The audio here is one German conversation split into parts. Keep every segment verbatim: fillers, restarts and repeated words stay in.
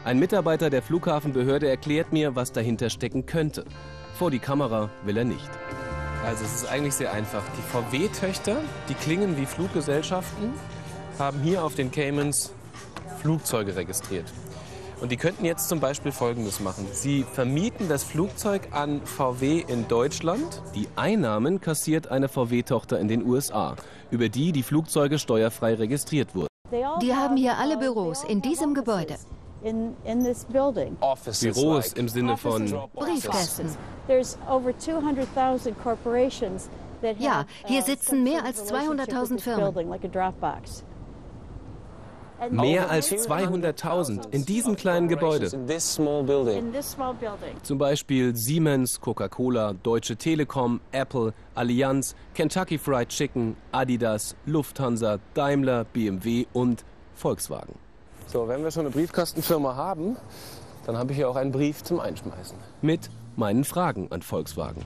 Ein Mitarbeiter der Flughafenbehörde erklärt mir, was dahinter stecken könnte. Vor die Kamera will er nicht. Also es ist eigentlich sehr einfach. Die V W-Töchter, die klingen wie Fluggesellschaften, haben hier auf den Caymans Flugzeuge registriert. Und die könnten jetzt zum Beispiel Folgendes machen. Sie vermieten das Flugzeug an V W in Deutschland. Die Einnahmen kassiert eine V W-Tochter in den U S A, über die die Flugzeuge steuerfrei registriert wurden. Die haben hier alle Büros in diesem Gebäude. Büros im Sinne von Briefkästen. Ja, hier sitzen mehr als zweihunderttausend Firmen. Mehr als zweihunderttausend in diesem kleinen Gebäude. Zum Beispiel Siemens, Coca-Cola, Deutsche Telekom, Apple, Allianz, Kentucky Fried Chicken, Adidas, Lufthansa, Daimler, B M W und Volkswagen. So, wenn wir schon eine Briefkastenfirma haben, dann habe ich hier auch einen Brief zum Einschmeißen. Mit meinen Fragen an Volkswagen.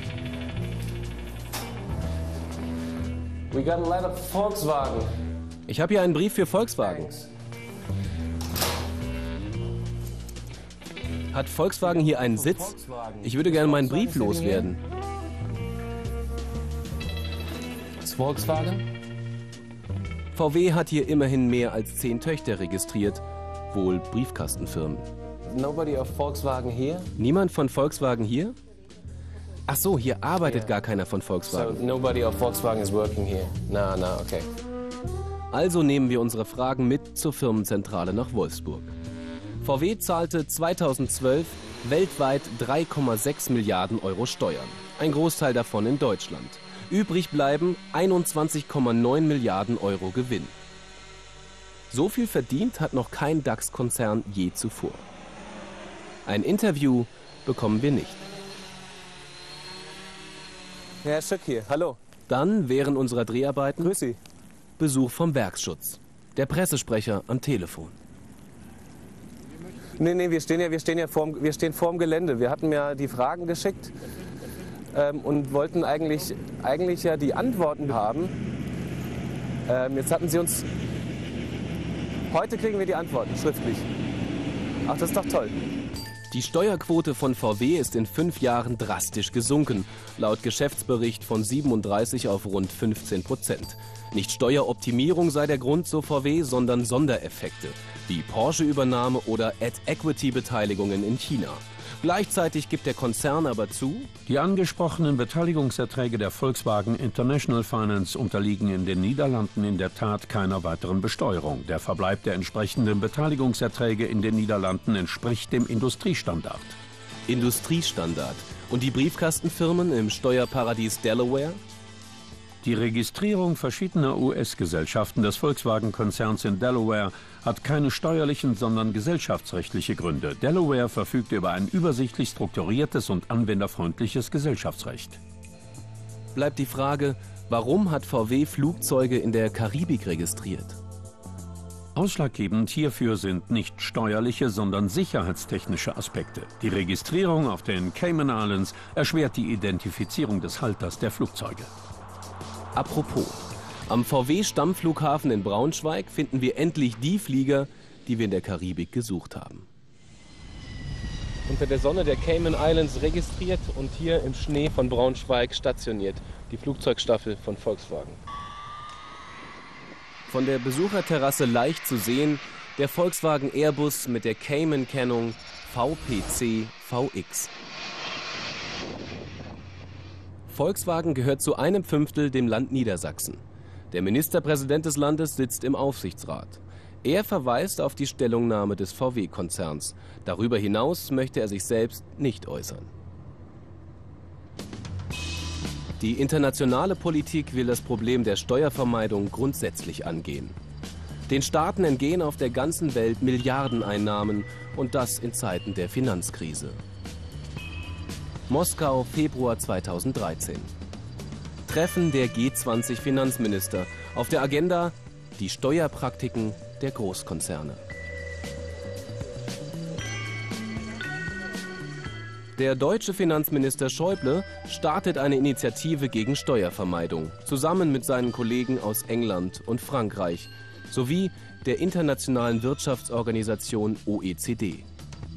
We got a letter for Volkswagen. Ich habe hier einen Brief für Volkswagen. Hat Volkswagen hier einen Sitz? Ich würde gerne meinen Brief loswerden. Ist Volkswagen? V W hat hier immerhin mehr als zehn Töchter registriert, wohl Briefkastenfirmen. Nobody of Volkswagen here? Niemand von Volkswagen hier? Ach so, hier arbeitet yeah. gar keiner von Volkswagen. So nobody of Volkswagen is working here. Na, na, okay. Also nehmen wir unsere Fragen mit zur Firmenzentrale nach Wolfsburg. V W zahlte zweitausendzwölf weltweit drei Komma sechs Milliarden Euro Steuern. Ein Großteil davon in Deutschland. Übrig bleiben einundzwanzig Komma neun Milliarden Euro Gewinn. So viel verdient hat noch kein DAX-Konzern je zuvor. Ein Interview bekommen wir nicht. Herr Schöck hier, hallo. Dann, während unserer Dreharbeiten, Grüß Sie. Besuch vom Werksschutz. Der Pressesprecher am Telefon. Nee, nee, wir stehen ja, wir stehen ja vorm, wir stehen vorm Gelände. Wir hatten ja die Fragen geschickt ähm, und wollten eigentlich, eigentlich ja die Antworten haben. Ähm, jetzt hatten Sie uns... Heute kriegen wir die Antworten, schriftlich. Ach, das ist doch toll. Die Steuerquote von V W ist in fünf Jahren drastisch gesunken. Laut Geschäftsbericht von siebenunddreißig auf rund fünfzehn Prozent. Nicht Steueroptimierung sei der Grund, so V W, sondern Sondereffekte, wie Porsche-Übernahme oder Ad-Equity-Beteiligungen in China. Gleichzeitig gibt der Konzern aber zu, die angesprochenen Beteiligungserträge der Volkswagen International Finance unterliegen in den Niederlanden in der Tat keiner weiteren Besteuerung. Der Verbleib der entsprechenden Beteiligungserträge in den Niederlanden entspricht dem Industriestandard. Industriestandard. Und die Briefkastenfirmen im Steuerparadies Delaware? Die Registrierung verschiedener U S-Gesellschaften des Volkswagen-Konzerns in Delaware hat keine steuerlichen, sondern gesellschaftsrechtliche Gründe. Delaware verfügt über ein übersichtlich strukturiertes und anwenderfreundliches Gesellschaftsrecht. Bleibt die Frage, warum hat V W Flugzeuge in der Karibik registriert? Ausschlaggebend hierfür sind nicht steuerliche, sondern sicherheitstechnische Aspekte. Die Registrierung auf den Cayman Islands erschwert die Identifizierung des Halters der Flugzeuge. Apropos, am V W-Stammflughafen in Braunschweig finden wir endlich die Flieger, die wir in der Karibik gesucht haben. Unter der Sonne der Cayman Islands registriert und hier im Schnee von Braunschweig stationiert, die Flugzeugstaffel von Volkswagen. Von der Besucherterrasse leicht zu sehen, der Volkswagen Airbus mit der Cayman-Kennung V P C V X. Volkswagen gehört zu einem Fünftel dem Land Niedersachsen. Der Ministerpräsident des Landes sitzt im Aufsichtsrat. Er verweist auf die Stellungnahme des V W-Konzerns. Darüber hinaus möchte er sich selbst nicht äußern. Die internationale Politik will das Problem der Steuervermeidung grundsätzlich angehen. Den Staaten entgehen auf der ganzen Welt Milliardeneinnahmen und das in Zeiten der Finanzkrise. Moskau, Februar zweitausenddreizehn. Treffen der G zwanzig Finanzminister. Auf der Agenda die Steuerpraktiken der Großkonzerne. Der deutsche Finanzminister Schäuble startet eine Initiative gegen Steuervermeidung, zusammen mit seinen Kollegen aus England und Frankreich. sowie der Internationalen Wirtschaftsorganisation O E C D.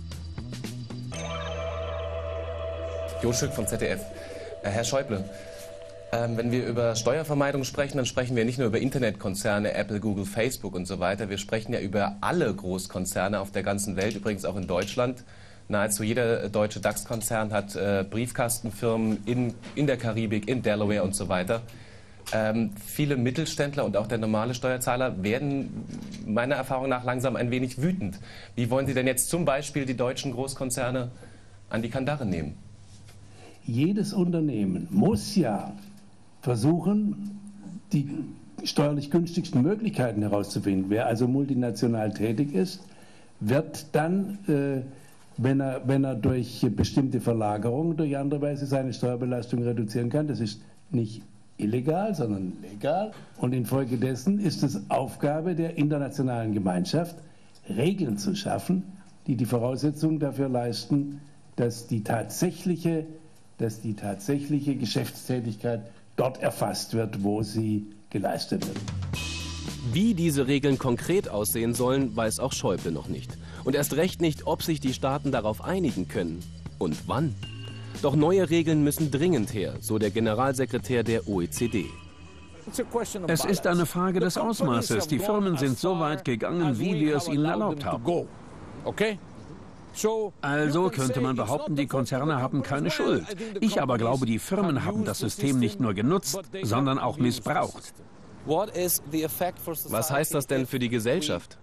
Jo Schück von Z D F. Äh, Herr Schäuble, ähm, wenn wir über Steuervermeidung sprechen, dann sprechen wir nicht nur über Internetkonzerne, Apple, Google, Facebook und so weiter. Wir sprechen ja über alle Großkonzerne auf der ganzen Welt, übrigens auch in Deutschland. Nahezu jeder deutsche DAX-Konzern hat äh, Briefkastenfirmen in, in der Karibik, in Delaware und so weiter. Ähm, viele Mittelständler und auch der normale Steuerzahler werden meiner Erfahrung nach langsam ein wenig wütend. Wie wollen Sie denn jetzt zum Beispiel die deutschen Großkonzerne an die Kandare nehmen? Jedes Unternehmen muss ja versuchen, die steuerlich günstigsten Möglichkeiten herauszufinden. Wer also multinational tätig ist, wird dann, äh, wenn er, wenn er durch bestimmte Verlagerungen, durch andere Weise seine Steuerbelastung reduzieren kann, das ist nicht illegal, sondern legal. Und infolgedessen ist es Aufgabe der internationalen Gemeinschaft, Regeln zu schaffen, die die Voraussetzungen dafür leisten, dass die tatsächliche dass die tatsächliche Geschäftstätigkeit dort erfasst wird, wo sie geleistet wird. Wie diese Regeln konkret aussehen sollen, weiß auch Schäuble noch nicht. Und erst recht nicht, ob sich die Staaten darauf einigen können und wann. Doch neue Regeln müssen dringend her, so der Generalsekretär der O E C D. Es ist eine Frage des Ausmaßes. Die Firmen sind so weit gegangen, wie wir es ihnen erlaubt haben. Also könnte man behaupten, die Konzerne haben keine Schuld. Ich aber glaube, die Firmen haben das System nicht nur genutzt, sondern auch missbraucht. Was heißt das denn für die Gesellschaft?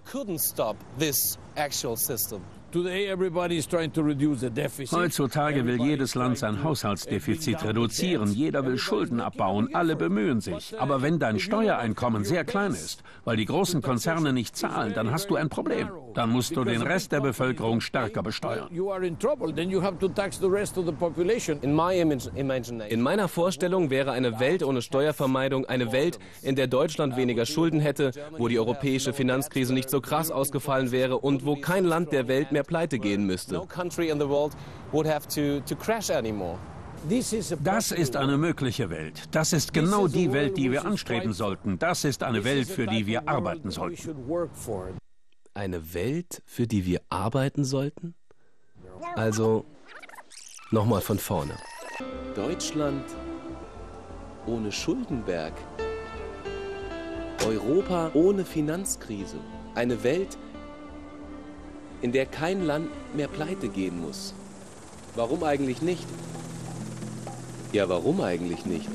Heutzutage will jedes Land sein Haushaltsdefizit reduzieren, jeder will Schulden abbauen, alle bemühen sich. Aber wenn dein Steuereinkommen sehr klein ist, weil die großen Konzerne nicht zahlen, dann hast du ein Problem. Dann musst du den Rest der Bevölkerung stärker besteuern. In meiner Vorstellung wäre eine Welt ohne Steuervermeidung eine Welt, in der Deutschland weniger Schulden hätte, wo die europäische Finanzkrise nicht so krass ausgefallen wäre und wo kein Land der Welt mehr pleite gehen müsste. Das ist eine mögliche Welt. Das ist genau die Welt, die wir anstreben sollten. Das ist eine Welt, für die wir arbeiten sollten. Eine Welt, für die wir arbeiten sollten? Also, nochmal von vorne. Deutschland ohne Schuldenberg. Europa ohne Finanzkrise. Eine Welt, in der kein Land mehr pleite gehen muss. Warum eigentlich nicht? Ja, warum eigentlich nicht?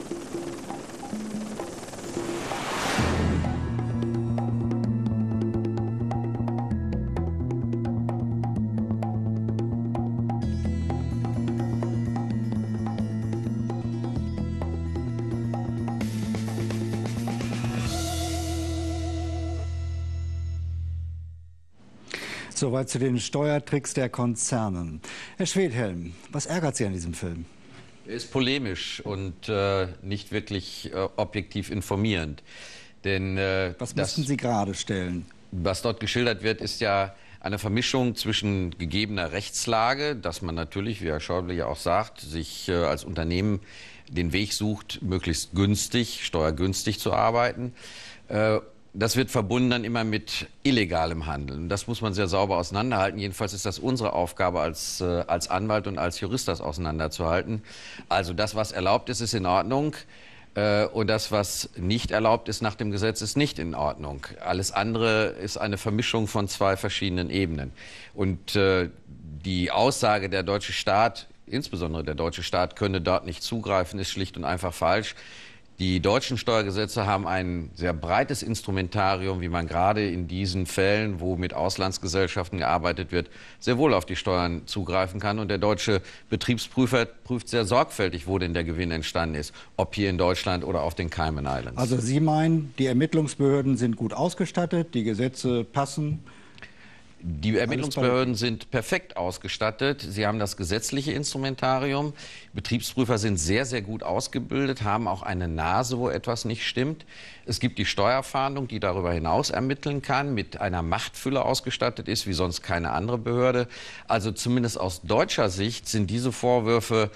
Soweit zu den Steuertricks der Konzernen. Herr Schwedhelm, was ärgert Sie an diesem Film? Er ist polemisch und äh, nicht wirklich äh, objektiv informierend. Denn, äh, was müssten Sie gerade stellen? Was dort geschildert wird, ist ja eine Vermischung zwischen gegebener Rechtslage, dass man natürlich, wie Herr Schäuble ja auch sagt, sich äh, als Unternehmen den Weg sucht, möglichst günstig, steuergünstig zu arbeiten. Äh, Das wird verbunden dann immer mit illegalem Handeln. Das muss man sehr sauber auseinanderhalten. Jedenfalls ist das unsere Aufgabe als, äh, als Anwalt und als Jurist, das auseinanderzuhalten. Also das, was erlaubt ist, ist in Ordnung. Äh, und das, was nicht erlaubt ist nach dem Gesetz, ist nicht in Ordnung. Alles andere ist eine Vermischung von zwei verschiedenen Ebenen. Und äh, die Aussage, der deutsche Staat, insbesondere der deutsche Staat, könne dort nicht zugreifen, ist schlicht und einfach falsch. Die deutschen Steuergesetze haben ein sehr breites Instrumentarium, wie man gerade in diesen Fällen, wo mit Auslandsgesellschaften gearbeitet wird, sehr wohl auf die Steuern zugreifen kann. Und der deutsche Betriebsprüfer prüft sehr sorgfältig, wo denn der Gewinn entstanden ist, ob hier in Deutschland oder auf den Cayman Islands. Also Sie meinen, die Ermittlungsbehörden sind gut ausgestattet, die Gesetze passen? Die Ermittlungsbehörden sind perfekt ausgestattet. Sie haben das gesetzliche Instrumentarium. Betriebsprüfer sind sehr, sehr gut ausgebildet, haben auch eine Nase, wo etwas nicht stimmt. Es gibt die Steuerfahndung, die darüber hinaus ermitteln kann, mit einer Machtfülle ausgestattet ist, wie sonst keine andere Behörde. Also zumindest aus deutscher Sicht sind diese Vorwürfe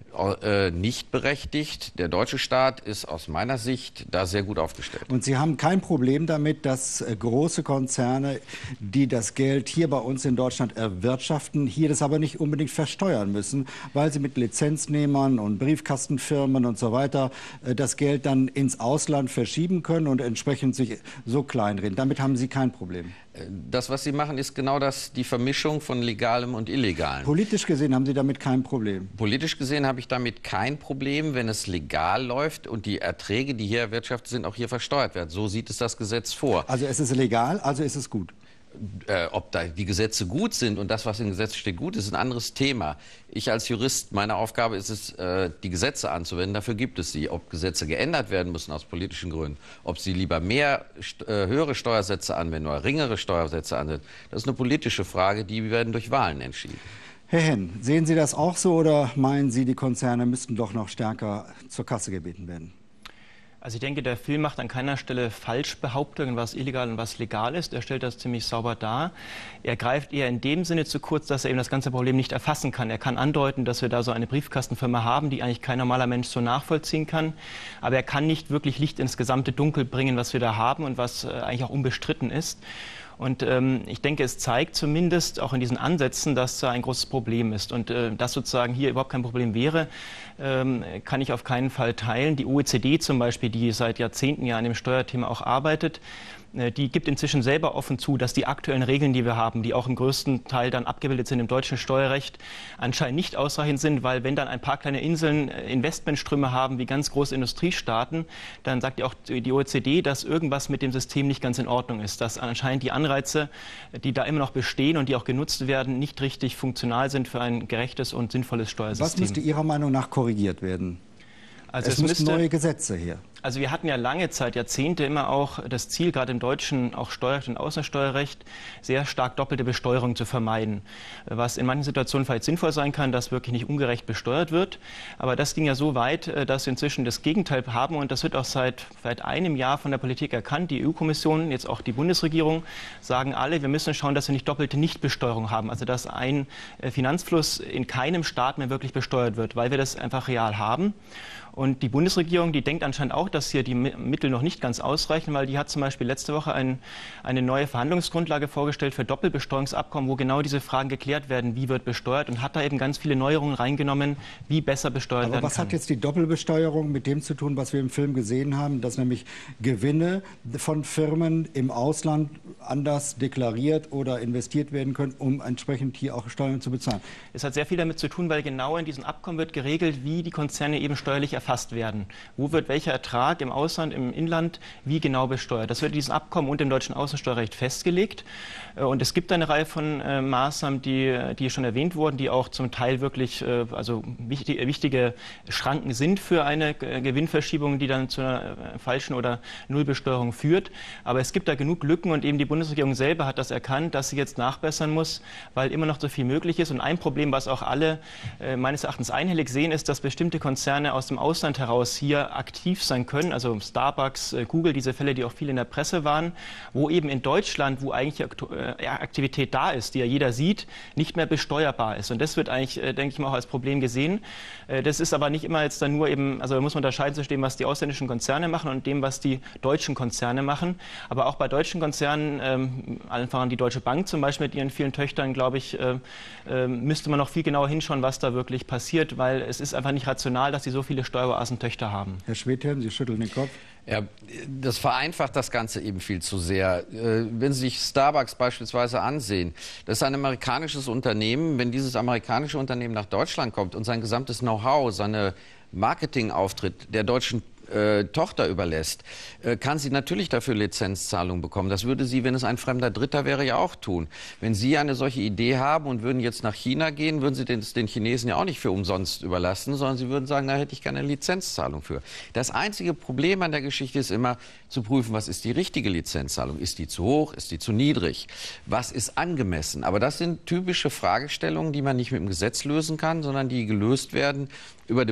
äh, nicht berechtigt. Der deutsche Staat ist aus meiner Sicht da sehr gut aufgestellt. Und Sie haben kein Problem damit, dass äh, große Konzerne, die das Geld hier bei uns in Deutschland erwirtschaften, hier das aber nicht unbedingt versteuern müssen, weil sie mit Lizenznehmern und Briefkastenfirmen und so weiter äh, das Geld dann ins Ausland verschieben können und entsprechend sich so kleinreden. Damit haben Sie kein Problem. Das, was Sie machen, ist genau das, die Vermischung von Legalem und Illegalem. Politisch gesehen haben Sie damit kein Problem? Politisch gesehen habe ich damit kein Problem, wenn es legal läuft und die Erträge, die hier erwirtschaftet sind, auch hier versteuert werden. So sieht es das Gesetz vor. Also es ist legal, also ist es gut? Äh, ob da die Gesetze gut sind und das, was im Gesetz steht, gut ist, ist ein anderes Thema. Ich als Jurist, meine Aufgabe ist es, äh, die Gesetze anzuwenden. Dafür gibt es sie. Ob Gesetze geändert werden müssen aus politischen Gründen, ob sie lieber mehr äh, höhere Steuersätze anwenden oder geringere Steuersätze anwenden, das ist eine politische Frage, die werden durch Wahlen entschieden. Herr Henn, sehen Sie das auch so oder meinen Sie, die Konzerne müssten doch noch stärker zur Kasse gebeten werden? Also ich denke, der Film macht an keiner Stelle Falschbehauptungen, was illegal und was legal ist. Er stellt das ziemlich sauber dar. Er greift eher in dem Sinne zu kurz, dass er eben das ganze Problem nicht erfassen kann. Er kann andeuten, dass wir da so eine Briefkastenfirma haben, die eigentlich kein normaler Mensch so nachvollziehen kann. Aber er kann nicht wirklich Licht ins gesamte Dunkel bringen, was wir da haben und was eigentlich auch unbestritten ist. Und ähm, ich denke, es zeigt zumindest auch in diesen Ansätzen, dass da ein großes Problem ist. Und äh, dass sozusagen hier überhaupt kein Problem wäre, ähm, kann ich auf keinen Fall teilen. Die O E C D zum Beispiel, die seit Jahrzehnten ja an dem Steuerthema auch arbeitet, die gibt inzwischen selber offen zu, dass die aktuellen Regeln, die wir haben, die auch im größten Teil dann abgebildet sind im deutschen Steuerrecht, anscheinend nicht ausreichend sind, weil wenn dann ein paar kleine Inseln Investmentströme haben wie ganz große Industriestaaten, dann sagt ja auch die O E C D, dass irgendwas mit dem System nicht ganz in Ordnung ist, dass anscheinend die Anreize, die da immer noch bestehen und die auch genutzt werden, nicht richtig funktional sind für ein gerechtes und sinnvolles Steuersystem. Was müsste Ihrer Meinung nach korrigiert werden? Also es, es müssten müsste, neue Gesetze her. Also wir hatten ja lange Zeit, Jahrzehnte immer auch das Ziel, gerade im deutschen auch Steuerrecht und Außensteuerrecht, sehr stark doppelte Besteuerung zu vermeiden. Was in manchen Situationen vielleicht sinnvoll sein kann, dass wirklich nicht ungerecht besteuert wird. Aber das ging ja so weit, dass wir inzwischen das Gegenteil haben. Und das wird auch seit vielleicht einem Jahr von der Politik erkannt. Die E U-Kommission, jetzt auch die Bundesregierung, sagen alle, wir müssen schauen, dass wir nicht doppelte Nichtbesteuerung haben. Also dass ein Finanzfluss in keinem Staat mehr wirklich besteuert wird, weil wir das einfach real haben. Und die Bundesregierung, die denkt anscheinend auch, dass hier die Mittel noch nicht ganz ausreichen, weil die hat zum Beispiel letzte Woche ein, eine neue Verhandlungsgrundlage vorgestellt für Doppelbesteuerungsabkommen, wo genau diese Fragen geklärt werden, wie wird besteuert, und hat da eben ganz viele Neuerungen reingenommen, wie besser besteuert Aber werden was kann. hat jetzt die Doppelbesteuerung mit dem zu tun, was wir im Film gesehen haben, dass nämlich Gewinne von Firmen im Ausland anders deklariert oder investiert werden können, um entsprechend hier auch Steuern zu bezahlen? Es hat sehr viel damit zu tun, weil genau in diesem Abkommen wird geregelt, wie die Konzerne eben steuerlich erfasst werden. Wo wird welcher Ertrag im Ausland, im Inland, wie genau besteuert? Das wird in diesem Abkommen und im deutschen Außensteuerrecht festgelegt. Und es gibt eine Reihe von äh, Maßnahmen, die, die schon erwähnt wurden, die auch zum Teil wirklich äh, also wichtig, wichtige Schranken sind für eine äh, Gewinnverschiebung, die dann zu einer äh, falschen oder Nullbesteuerung führt. Aber es gibt da genug Lücken, und eben die Bundesregierung selber hat das erkannt, dass sie jetzt nachbessern muss, weil immer noch so viel möglich ist. Und ein Problem, was auch alle äh, meines Erachtens einhellig sehen, ist, dass bestimmte Konzerne aus dem Ausland heraus hier aktiv sein können, also Starbucks, äh, Google, diese Fälle, die auch viel in der Presse waren, wo eben in Deutschland, wo eigentlich äh, Aktivität da ist, die ja jeder sieht, nicht mehr besteuerbar ist. Und das wird eigentlich, äh, denke ich mal, auch als Problem gesehen. Äh, das ist aber nicht immer jetzt dann nur eben, also da muss man unterscheiden zwischen dem, was die ausländischen Konzerne machen, und dem, was die deutschen Konzerne machen. Aber auch bei deutschen Konzernen, ähm, allen voran die Deutsche Bank zum Beispiel mit ihren vielen Töchtern, glaube ich, äh, äh, müsste man noch viel genauer hinschauen, was da wirklich passiert, weil es ist einfach nicht rational, dass sie so viele Steueroasen-Töchter haben. Herr Schwedhelm, Sie schütteln den Kopf. Ja, das vereinfacht das Ganze eben viel zu sehr. Wenn Sie sich Starbucks beispielsweise ansehen, das ist ein amerikanisches Unternehmen. Wenn dieses amerikanische Unternehmen nach Deutschland kommt und sein gesamtes Know-how, seine Marketingauftritt der deutschen Äh, Tochter überlässt, äh, kann sie natürlich dafür Lizenzzahlungen bekommen. Das würde sie, wenn es ein fremder Dritter wäre, ja auch tun. Wenn Sie eine solche Idee haben und würden jetzt nach China gehen, würden Sie den, den Chinesen ja auch nicht für umsonst überlassen, sondern Sie würden sagen, da hätte ich gerne eine Lizenzzahlung für. Das einzige Problem an der Geschichte ist immer zu prüfen, was ist die richtige Lizenzzahlung? Ist die zu hoch? Ist die zu niedrig? Was ist angemessen? Aber das sind typische Fragestellungen, die man nicht mit dem Gesetz lösen kann, sondern die gelöst werden über die Betriebs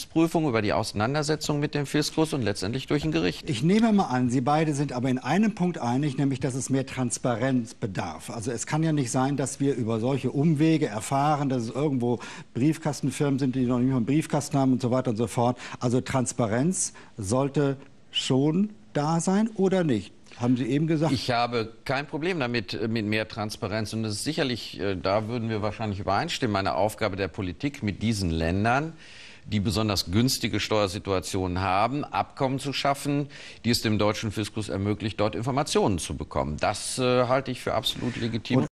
Rechtsprüfung, über die Auseinandersetzung mit dem Fiskus und letztendlich durch ein Gericht. Ich nehme mal an, Sie beide sind aber in einem Punkt einig, nämlich, dass es mehr Transparenz bedarf. Also es kann ja nicht sein, dass wir über solche Umwege erfahren, dass es irgendwo Briefkastenfirmen sind, die noch nicht mal einen Briefkasten haben und so weiter und so fort. Also Transparenz sollte schon da sein oder nicht? Haben Sie eben gesagt? Ich habe kein Problem damit, mit mehr Transparenz. Und das ist sicherlich, da würden wir wahrscheinlich übereinstimmen, eine Aufgabe der Politik, mit diesen Ländern, die besonders günstige Steuersituationen haben, Abkommen zu schaffen, die es dem deutschen Fiskus ermöglicht, dort Informationen zu bekommen. Das äh, halte ich für absolut legitim.